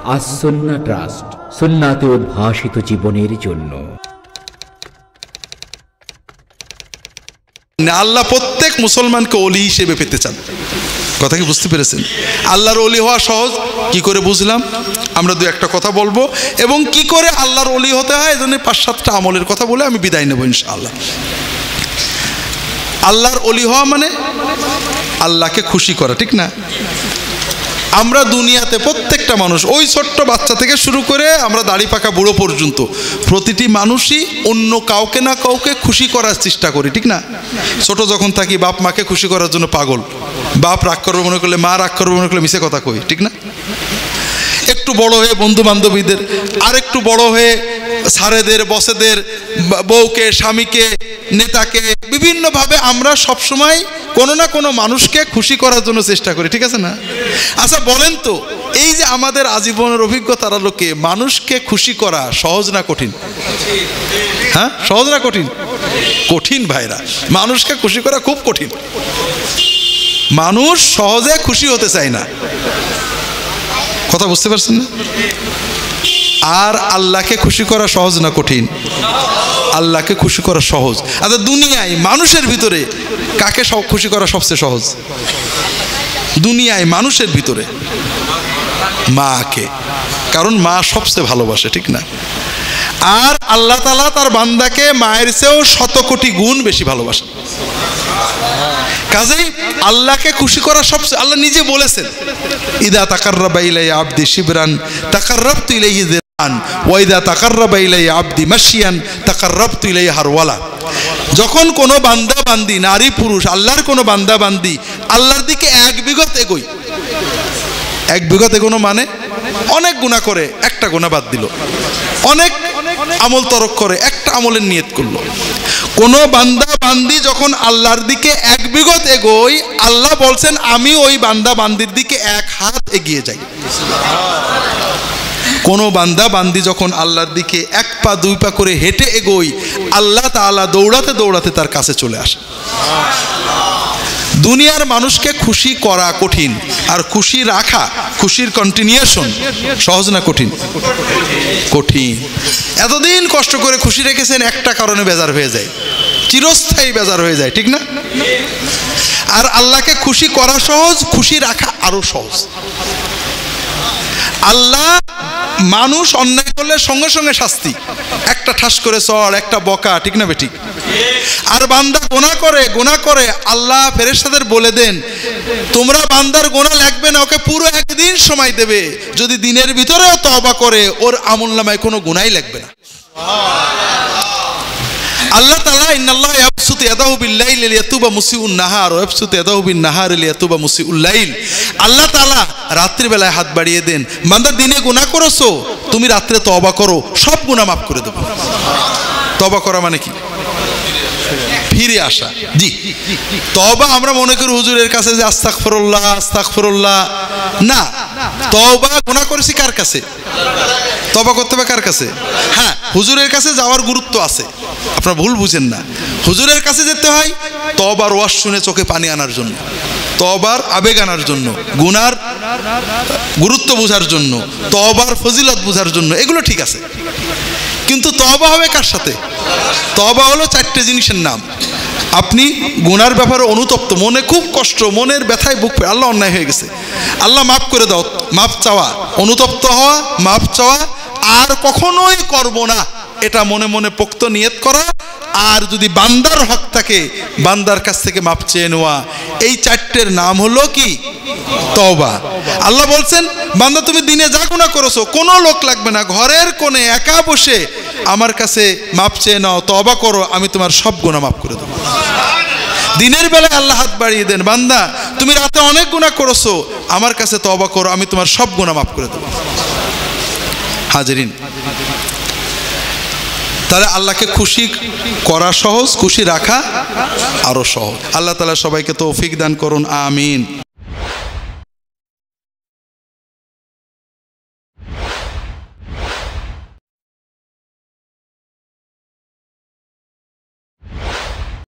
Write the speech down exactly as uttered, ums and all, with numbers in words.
As Sunnah trust, সুন্নাতে উদ্ভাসিত জীবনের জন্য। আল্লাহ প্রত্যেক মুসলমানকে ওলি হিসেবে পেতে চান। কথা কি বুঝতে পেরেছেন? আল্লাহর ওলি হওয়া সহজ কি করে বুঝলাম? আমরা দু একটা কথা বলবো এবং কি করে আল্লাহর ওলি হতে হয় এজন্য পাঁচ সাতটা আমলের কথা বলে আমি বিদায় নেব ইনশাআল্লাহ। আল্লাহর ওলি হওয়া মানে আল্লাহকে খুশি করা, ঠিক না? আমরা দুনিয়াতে প্রত্যেকটা মানুষ, ওই ছোট্ট বাচ্চা থেকে শুরু করে আমরা দাড়ি পাকা বুড়ো পর্যন্ত প্রতিটি মানুষই অন্য কাউকে না কাউকে খুশি করার চেষ্টা করি, ঠিক না? ছোট যখন থাকি বাপ মাকে খুশি করার জন্য পাগল। বাপ রাগ করবে মনে করলে, মা রাগ করবে মনে করলে মিছে কথা কই, ঠিক না? একটু বড় হয়ে বন্ধু বান্ধবীদের, আর একটু বড় হয়ে স্যারেদের, বসেদের, বউকে, স্বামীকে, নেতাকে, বিভিন্নভাবে আমরা সবসময় কোনো না কোনো মানুষকে খুশি করার জন্য চেষ্টা করি, ঠিক আছে না? আচ্ছা বলেন তো, এই যে আমাদের আজীবনের অভিজ্ঞতার আলোকে মানুষকে খুশি করা সহজ না কঠিন? হ্যাঁ, সহজ না কঠিন? কঠিন ভাইরা, মানুষকে খুশি করা খুব কঠিন। মানুষ সহজে খুশি হতে চায় না। কথা বুঝতে পারছেন না? আর আল্লাহকে খুশি করা সহজ না কঠিন? আল্লাহকে খুশি করা সহজ। আচ্ছা দুনিয়ায় মানুষের ভিতরে কাকে খুশি করা সবচেয়ে সহজ? দুনিয়ায় মানুষের ভিতরে মাকে, কারণ মা সবচেয়ে ভালোবাসে, ঠিক না? আর আল্লাহ তাআলা তার বান্দাকে মায়ের চেয়েও শত কোটি গুণ বেশি ভালোবাসে। কাজেই আল্লাহকে খুশি করা সবচেয়ে, আল্লাহ নিজে বলেছেন, ইদা তাকাররাবা ইলাইয়া আবদি শিবরান তাকাররাবতু ইলাইহি যিরান ওয়া ইদা তাকাররাবা ইলাইয়া আবদি মাশিয়ান তাকাররাবতু ইলাইহি হারওয়ালা। যখন কোনো বান্দা বান্দি, নারী পুরুষ, আল্লাহর কোনো বান্দা বান্দি আল্লাহর দিকে এক বিগত এগোয়, এক বিগত এগোনো মানে অনেক গুনাহ করে একটা গুনাহ বাদ দিল, অনেক আমল তরক করে একটা আমলের নিয়ত করলো। কোন বান্দা বান্দি যখন আল্লাহর দিকে এক বিগত এগোয়, আল্লাহ বলছেন আমি ওই বান্দা বান্দির দিকে এক হাত এগিয়ে যাই। কোন বান্দা বান্দি যখন আল্লাহর দিকে এক পা দুই পা করে হেঁটে এগোয়, আল্লাহ তাআলা দৌড়াতে দৌড়াতে তার কাছে চলে আসে। দুনিয়ার মানুষকে খুশি করা কঠিন, আর খুশি রাখা, খুশির কন্টিনিউশন সহজ না কঠিন? কঠিন। এতদিন কষ্ট করে খুশি রেখেছেন, একটা কারণে বেজার হয়ে যায়, চিরস্থায়ী বেজার হয়ে যায়, ঠিক না? আর আল্লাহকে খুশি করা সহজ, খুশি রাখা আরো সহজ। আল্লাহ মানুষ অন্যায় করলে সঙ্গে সঙ্গে শাস্তি, একটা ঠাস করে চড়, একটা বকা, ঠিক না বেঠিক? আর বান্দা গুনাহ করে গুনাহ করে আল্লাহ ফেরেশতাদের বলে দেন, তোমরা বান্দার গুনাহ লাগবে না, ওকে পুরো একদিন সময় দেবে, যদি দিনের ভিতরেও তওবা করে ওর আমলনামায় কোনো গুনাহই লাগবে না। আল্লাহ তাআলা ইন্নাল্লাহ ইয়াবসুতু ইয়াদাহু বিল-লাইলি লিয়াতুবা মুসিউন নাহার ওয়া ইয়াবসুতু ইয়াদাহু বিন-নাহারি লিয়াতুবা মুসিউল লাইল। আল্লাহ তাআলা রাত্রি বেলায় হাত বাড়িয়ে দেন, বান্দা দিনে গুনাহ করেছো, তুমি রাতে তওবা করো, সব গুনাহ মাফ করে দেব। তওবা করা মানে কি? ফিরে আসা। জি, তওবা আমরা মনে করি হুজুরের কাছে যে আস্তাগফিরুল্লাহ আস্তাগফিরুল্লাহ, না, তওবা গুনাহ করেছি কার কাছে? তওবা করতে হবে কার কাছে? হ্যাঁ, হুজুরের কাছে যাওয়ার গুরুত্ব আছে, আপনারা ভুল বুঝেন না। হুজুরের কাছে যেতে হয় তওবার ওয়াজ শুনে চোখে পানি আনার জন্য, তওবার আবেগ আনার জন্য, গুনার গুরুত্ব বোঝার জন্য, তওবার ফজিলত বোঝার জন্য, এগুলো ঠিক আছে। কিন্তু তওবা হবে কার সাথে? তওবা হলো চারটে জিনিসের নাম। আপনি গুনার ব্যাপারে অনুতপ্ত, মনে খুব কষ্ট, মনের ব্যথায় বুক পেয়ে, আল্লাহ অন্যায় হয়ে গেছে, আল্লাহ মাফ করে দাও, মাফ চাওয়া, অনুতপ্ত হওয়া, মাফ চাওয়া, আর কখনোই করব না এটা মনে মনে পোক্ত নিয়ত করা, আর যদি বান্দার হক থাকে বান্দার কাছ থেকে মাপ চেয়ে নেওয়া, এই চারটের নাম হলো কি? তওবা। আল্লাহ বলছেন, বান্দা তুমি দিনে যা গুনাহ করেছো কোনো লোক লাগবে না, ঘরের কোণে একা বসে আমার কাছে মাপ চেয়ে নাও, তওবা করো, আমি তোমার সব গুনাহ মাফ করে দেবো। দিনের বেলায় আল্লাহ হাত বাড়িয়ে দেন, বান্দা তুমি রাতে অনেক গুনাহ করেছো, আমার কাছে তওবা করো, আমি তোমার সব গুনাহ মাফ করে দেবো। হাজিরিন, তাহলে আল্লাহকে খুশি করা সহজ, খুশি রাখা আরো সহজ। আল্লাহ তাআলা সবাইকে তৌফিক দান করুন, আমিন।